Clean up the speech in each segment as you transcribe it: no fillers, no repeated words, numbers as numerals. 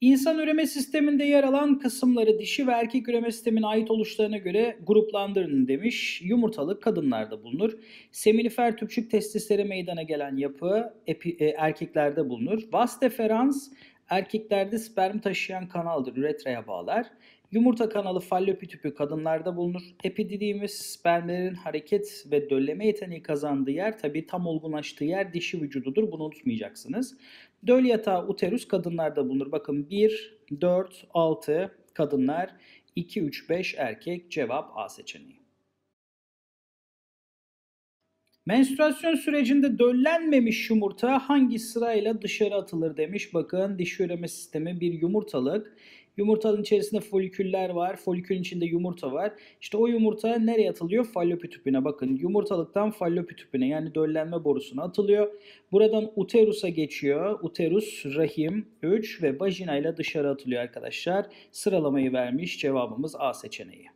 İnsan üreme sisteminde yer alan kısımları dişi ve erkek üreme sistemine ait oluşlarına göre gruplandırın demiş. Yumurtalık kadınlarda bulunur. Seminifer tüpçük testisleri meydana gelen yapı erkeklerde bulunur. Vas deferans erkeklerde sperm taşıyan kanaldır, üretraya bağlar. Yumurta kanalı fallopi tüpü kadınlarda bulunur. Epididimiz spermlerin hareket ve dölleme yeteneği kazandığı yer, tabi tam olgunlaştığı yer dişi vücududur. Bunu unutmayacaksınız. Döl yatağı uterus kadınlarda bulunur. Bakın 1, 4, 6 kadınlar, 2, 3, 5 erkek. Cevap A seçeneği. Menstrüasyon sürecinde döllenmemiş yumurta hangi sırayla dışarı atılır demiş. Bakın dişi üreme sistemi bir yumurtalık. Yumurtanın içerisinde foliküller var. Folikülün içinde yumurta var. İşte o yumurta nereye atılıyor? Fallopi tüpüne. Bakın yumurtalıktan fallopi tüpüne, yani döllenme borusuna atılıyor. Buradan uterusa geçiyor. Uterus, rahim, 3 ve vajina ile dışarı atılıyor arkadaşlar. Sıralamayı vermiş. Cevabımız A seçeneği.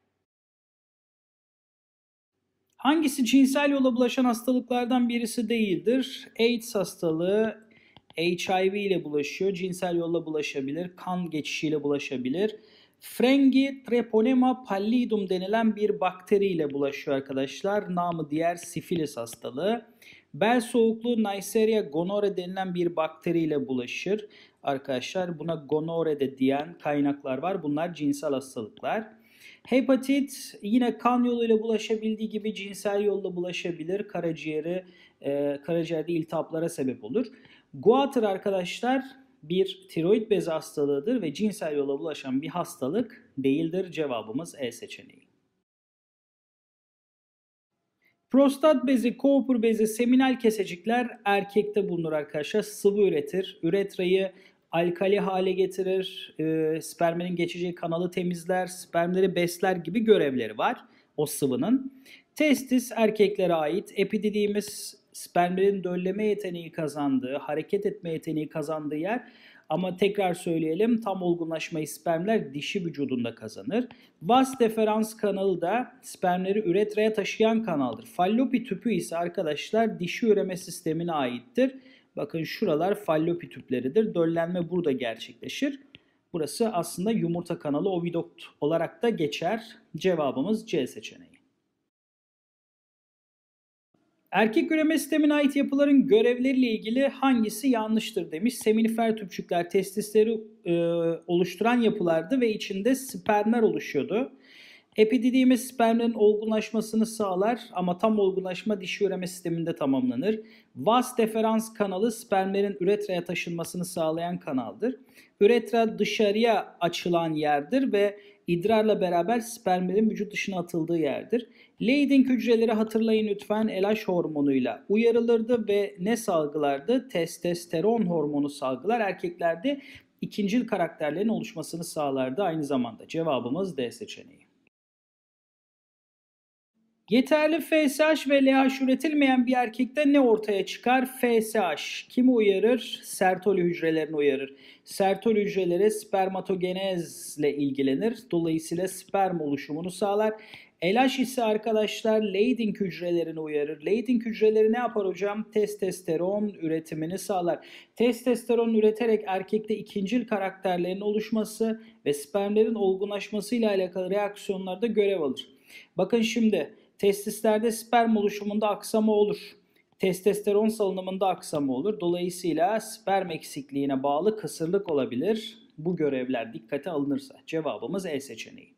Hangisi cinsel yolla bulaşan hastalıklardan birisi değildir? AIDS hastalığı HIV ile bulaşıyor. Cinsel yolla bulaşabilir. Kan geçişiyle bulaşabilir. Frengi treponema pallidum denilen bir bakteriyle bulaşıyor arkadaşlar. Namı diğer sifilis hastalığı. Bel soğukluğu Neisseria gonorrhoeae denilen bir bakteriyle bulaşır. Arkadaşlar buna gonorrhoeae de diyen kaynaklar var. Bunlar cinsel hastalıklar. Hepatit yine kan yoluyla bulaşabildiği gibi cinsel yolla bulaşabilir. Karaciğerde iltihaplara sebep olur. Goiter arkadaşlar bir tiroid bezi hastalığıdır ve cinsel yolla bulaşan bir hastalık değildir. Cevabımız E seçeneği. Prostat bezi, Cooper bezi, seminal kesecikler erkekte bulunur arkadaşlar. Sıvı üretir. Üretrayı alkali hale getirir. Spermlerin geçeceği kanalı temizler. Spermleri besler gibi görevleri var o sıvının. Testis erkeklere ait. Epididimiz spermlerin dölleme yeteneği kazandığı, hareket etme yeteneği kazandığı yer. Ama tekrar söyleyelim, tam olgunlaşmayı spermler dişi vücudunda kazanır. Vas deferans kanalı da spermleri üretraya taşıyan kanaldır. Fallopi tüpü ise arkadaşlar dişi üreme sistemine aittir. Bakın şuralar fallopi tüpleridir. Döllenme burada gerçekleşir. Burası aslında yumurta kanalı, ovidukt olarak da geçer. Cevabımız C seçeneği. Erkek üreme sistemine ait yapıların görevleriyle ilgili hangisi yanlıştır demiş. Seminifer tüpçükler testisleri oluşturan yapılardı ve içinde spermler oluşuyordu. Epididimiz spermlerin olgunlaşmasını sağlar ama tam olgunlaşma dişi üreme sisteminde tamamlanır. Vas deferans kanalı spermlerin üretraya taşınmasını sağlayan kanaldır. Üretra dışarıya açılan yerdir ve idrarla beraber spermlerin vücut dışına atıldığı yerdir. Leydig hücreleri hatırlayın lütfen, LH hormonuyla uyarılırdı ve ne salgılardı? Testosteron hormonu salgılar. Erkeklerde ikincil karakterlerin oluşmasını sağlardı aynı zamanda. Cevabımız D seçeneği. Yeterli FSH ve LH üretilmeyen bir erkekte ne ortaya çıkar? FSH kimi uyarır? Sertoli hücrelerini uyarır. Sertoli hücreleri spermatogenezle ilgilenir. Dolayısıyla sperm oluşumunu sağlar. LH ise arkadaşlar Leydig hücrelerini uyarır. Leydig hücreleri ne yapar hocam? Testosteron üretimini sağlar. Testosteron üreterek erkekte ikincil karakterlerin oluşması ve spermlerin olgunlaşması ile alakalı reaksiyonlarda görev alır. Bakın şimdi testislerde sperm oluşumunda aksama olur. Testosteron salınımında aksama olur. Dolayısıyla sperm eksikliğine bağlı kısırlık olabilir. Bu görevler dikkate alınırsa cevabımız E seçeneği.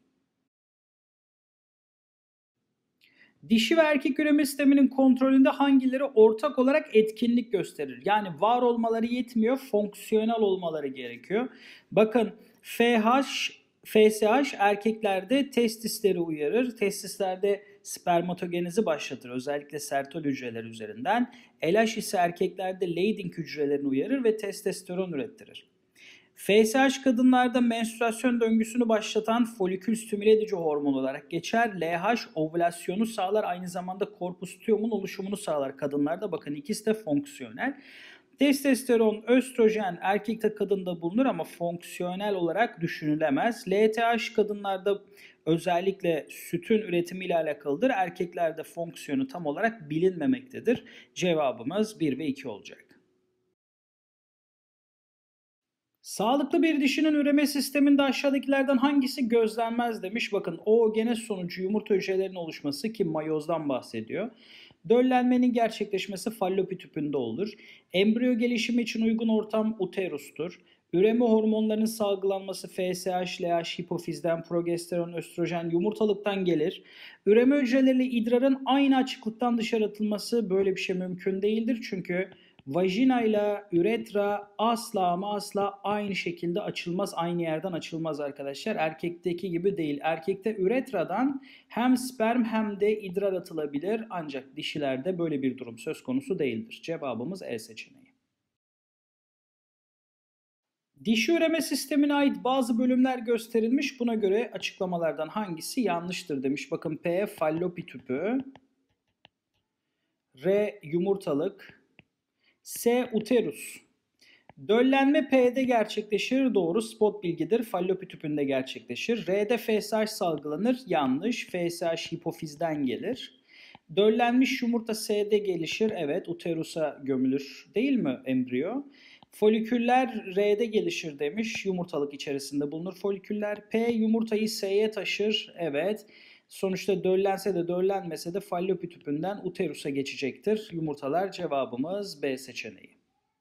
Dişi ve erkek üreme sisteminin kontrolünde hangileri ortak olarak etkinlik gösterir? Yani var olmaları yetmiyor, fonksiyonel olmaları gerekiyor. Bakın FSH erkeklerde testisleri uyarır. Testislerde spermatogenezi başlatır. Özellikle sertoli hücreler üzerinden. LH ise erkeklerde Leydig hücrelerini uyarır ve testosteron ürettirir. FSH kadınlarda menstrüasyon döngüsünü başlatan folikül stimüle edici hormon olarak geçer. LH ovülasyonu sağlar. Aynı zamanda korpus luteum'un oluşumunu sağlar kadınlarda. Bakın ikisi de fonksiyonel. Testosteron, östrojen erkekte kadında bulunur ama fonksiyonel olarak düşünülemez. LTH kadınlarda özellikle sütün üretimiyle alakalıdır. Erkeklerde fonksiyonu tam olarak bilinmemektedir. Cevabımız 1 ve 2 olacak. Sağlıklı bir dişinin üreme sisteminde aşağıdakilerden hangisi gözlenmez demiş. Bakın oogenez sonucu yumurta hücrelerinin oluşması ki mayozdan bahsediyor. Döllenmenin gerçekleşmesi fallopi tüpünde olur. Embriyo gelişimi için uygun ortam uterustur. Üreme hormonlarının salgılanması FSH, LH, hipofizden, progesteron, östrojen, yumurtalıktan gelir. Üreme hücreleriyle idrarın aynı açıklıktan dışarı atılması böyle bir şey mümkün değildir. Çünkü vajina ile üretra asla ama asla aynı şekilde açılmaz, aynı yerden açılmaz arkadaşlar. Erkekteki gibi değil. Erkekte üretradan hem sperm hem de idrar atılabilir ancak dişilerde böyle bir durum söz konusu değildir. Cevabımız E seçeneği. Dişi üreme sistemine ait bazı bölümler gösterilmiş. Buna göre açıklamalardan hangisi yanlıştır demiş. Bakın P fallopi tüpü, R yumurtalık, S uterus. Döllenme P'de gerçekleşir. Doğru. Spot bilgidir. Fallopi tüpünde gerçekleşir. R'de FSH salgılanır. Yanlış. FSH hipofizden gelir. Döllenmiş yumurta S'de gelişir. Evet. Uterusa gömülür. Değil mi embriyo? Foliküller R'de gelişir demiş. Yumurtalık içerisinde bulunur foliküller. P yumurtayı S'ye taşır. Evet. Sonuçta döllense de döllenmese de fallopi tüpünden uterusa geçecektir. Yumurtalar cevabımız B seçeneği.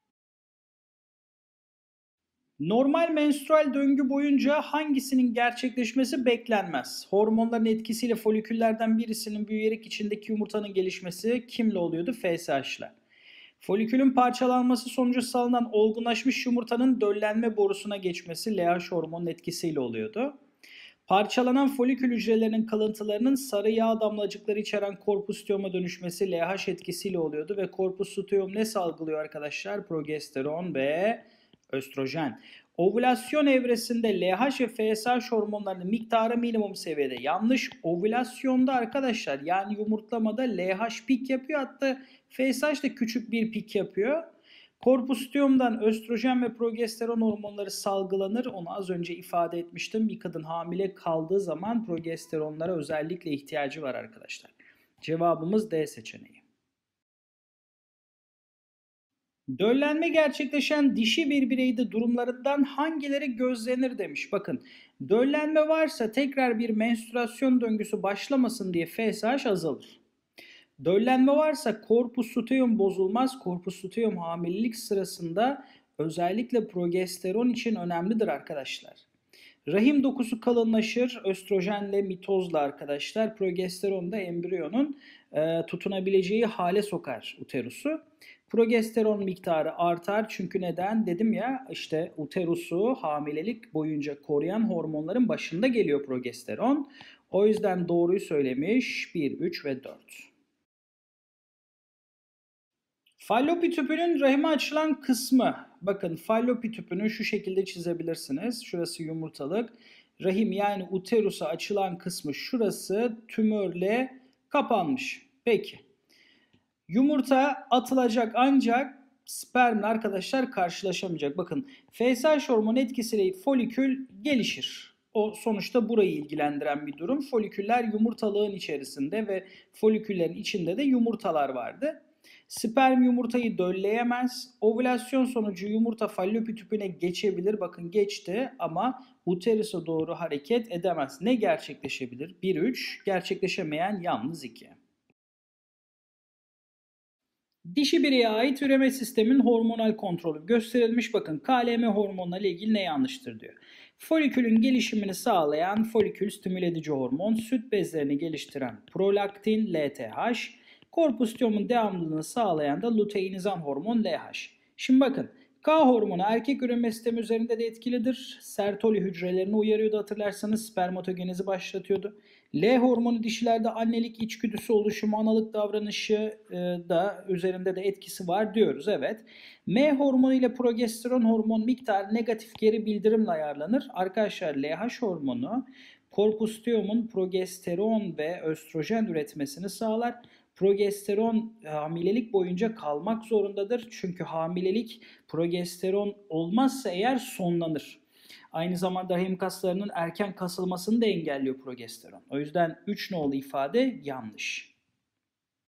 Normal menstrual döngü boyunca hangisinin gerçekleşmesi beklenmez? Hormonların etkisiyle foliküllerden birisinin büyüyerek içindeki yumurtanın gelişmesi kimle oluyordu? FSH ile. Folikülün parçalanması sonucu salınan olgunlaşmış yumurtanın döllenme borusuna geçmesi LH hormonun etkisiyle oluyordu. Parçalanan folikül hücrelerinin kalıntılarının sarı yağ damlacıkları içeren korpusitiyoma dönüşmesi LH etkisiyle oluyordu ve korpusitiyom ne salgılıyor arkadaşlar? Progesteron ve östrojen. Ovülasyon evresinde LH ve FSH hormonlarının miktarı minimum seviyede. Yanlış. Ovülasyonda arkadaşlar yani yumurtlamada LH pik yapıyor, hatta FSH de küçük bir pik yapıyor. Korpusitiyomdan östrojen ve progesteron hormonları salgılanır. Onu az önce ifade etmiştim. Bir kadın hamile kaldığı zaman progesteronlara özellikle ihtiyacı var arkadaşlar. Cevabımız D seçeneği. Döllenme gerçekleşen dişi bir bireyde durumlarından hangileri gözlenir demiş. Bakın döllenme varsa tekrar bir menstrüasyon döngüsü başlamasın diye FSH azalır. Döllenme varsa korpus luteum bozulmaz. Korpus luteum hamilelik sırasında özellikle progesteron için önemlidir arkadaşlar. Rahim dokusu kalınlaşır östrojenle mitozla arkadaşlar. Progesteron da embriyonun tutunabileceği hale sokar uterusu. Progesteron miktarı artar çünkü neden? Dedim ya işte uterusu hamilelik boyunca koruyan hormonların başında geliyor progesteron. O yüzden doğruyu söylemiş 1, 3 ve 4. Fallopi tüpünün rahime açılan kısmı. Bakın fallopi tüpünü şu şekilde çizebilirsiniz. Şurası yumurtalık. Rahim yani uterusa açılan kısmı şurası tümörle kapanmış. Peki. Yumurta atılacak ancak spermle arkadaşlar karşılaşamayacak. Bakın FSH hormonu etkisiyle folikül gelişir. O sonuçta burayı ilgilendiren bir durum. Foliküller yumurtalığın içerisinde ve foliküllerin içinde de yumurtalar vardı. Sperm yumurtayı dölleyemez. Ovülasyon sonucu yumurta fallopi tüpüne geçebilir. Bakın geçti ama uterusa doğru hareket edemez. Ne gerçekleşebilir? 1, 3. Gerçekleşemeyen yalnız 2. Dişi bireye ait üreme sisteminin hormonal kontrolü gösterilmiş. Bakın KLM hormonuyla ilgili ne yanlıştır diyor. Folikülün gelişimini sağlayan folikül stimüle edici hormon, süt bezlerini geliştiren prolaktin LTH, korpusitiomun devamlılığını sağlayan da luteinizan hormon LH. Şimdi bakın K hormonu erkek üreme sistemi üzerinde de etkilidir. Sertoli hücrelerini uyarıyordu hatırlarsanız spermatogenezi başlatıyordu. L hormonu dişilerde annelik içgüdüsü oluşumu, analık davranışı da üzerinde de etkisi var diyoruz. Evet. M hormonu ile progesteron hormon miktarı negatif geri bildirimle ayarlanır. Arkadaşlar LH hormonu korpusitiomun progesteron ve östrojen üretmesini sağlar. Progesteron hamilelik boyunca kalmak zorundadır. Çünkü hamilelik progesteron olmazsa eğer sonlanır. Aynı zamanda rahim kaslarının erken kasılmasını da engelliyor progesteron. O yüzden 3 nolu ifade yanlış.